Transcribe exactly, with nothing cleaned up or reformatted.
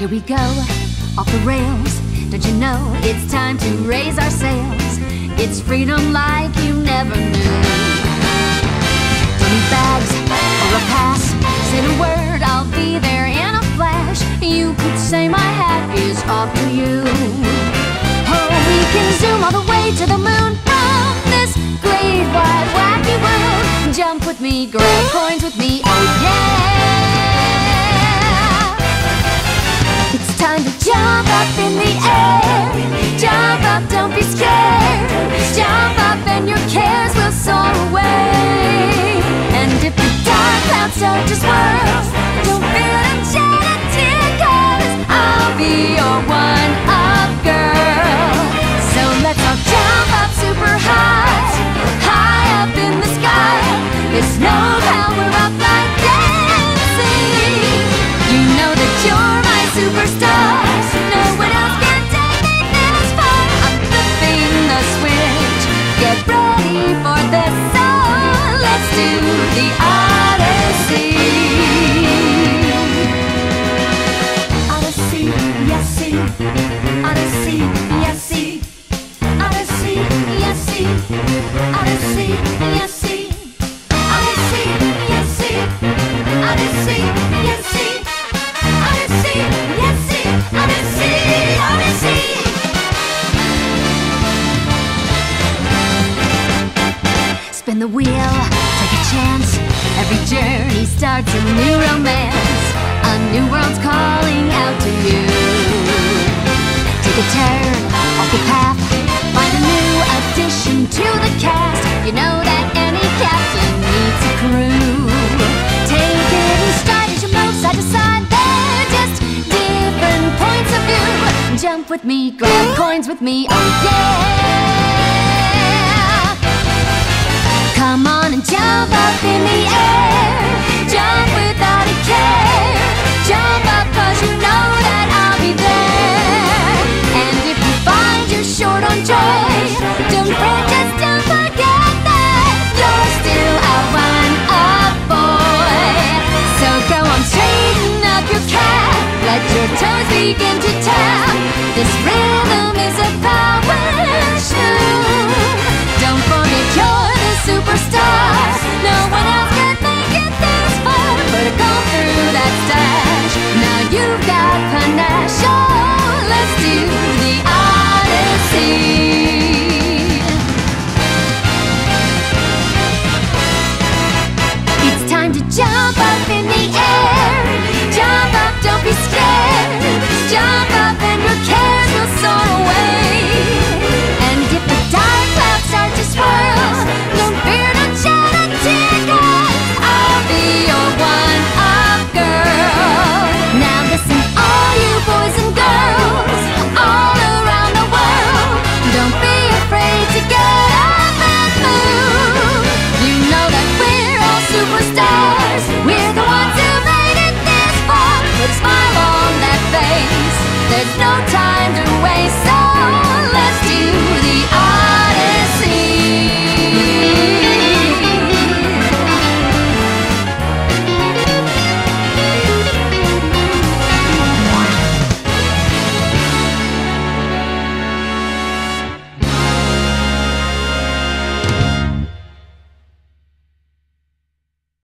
Here we go, off the rails. Don't you know it's time to raise our sails? It's freedom like you never knew. Don't need bags or a pass. Say the word, I'll be there in a flash. You could say my hat is off to you. Oh, we can zoom all the way to the moon from this great wide wacky world. Jump with me, grab coins with me, oh yeah. It's time to jump up in the air. Jump up, don't be scared. Jump up and your cares will soar away. And if the dark clouds start to swirl, don't feel enchanted, 'cause I'll be your one-up girl. So let's all jump up super high, high up in the sky. There's no power up like dancing. You know that you're my superstar. No one else can take me this far. I'm flipping the switch. Get ready for this song. Let's do the Odyssey. Odyssey, yes, see. Odyssey, yes, see. Odyssey, yes, see. Odyssey, yes, see. Odyssey, yes, see. Odyssey, yes, see. Odyssey, yes, see. Odyssey, Odyssey. Spin the wheel, take a chance. Every journey starts a new romance. A new world's calling out to you. Take a turn off the path. Find a new addition to the cast. You know that any captain needs a crew. Take it in stride as you move side to side. They're just different points of view. Jump with me, grab coins with me, oh yeah. Come on and jump up in the air. Jump without a care. Jump up 'cause you know that I'll be there. And if you find you're short on joy, don't fret, just don't forget that you're still a one-up boy. So go on, straighten up your cap. Let your toes begin to tap. This rhythm is a power.